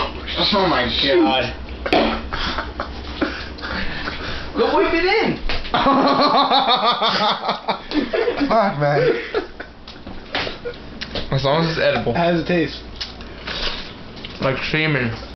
Oh my god. Go whip it in. Fuck, man. As long as it's edible. How does it taste? Like semen.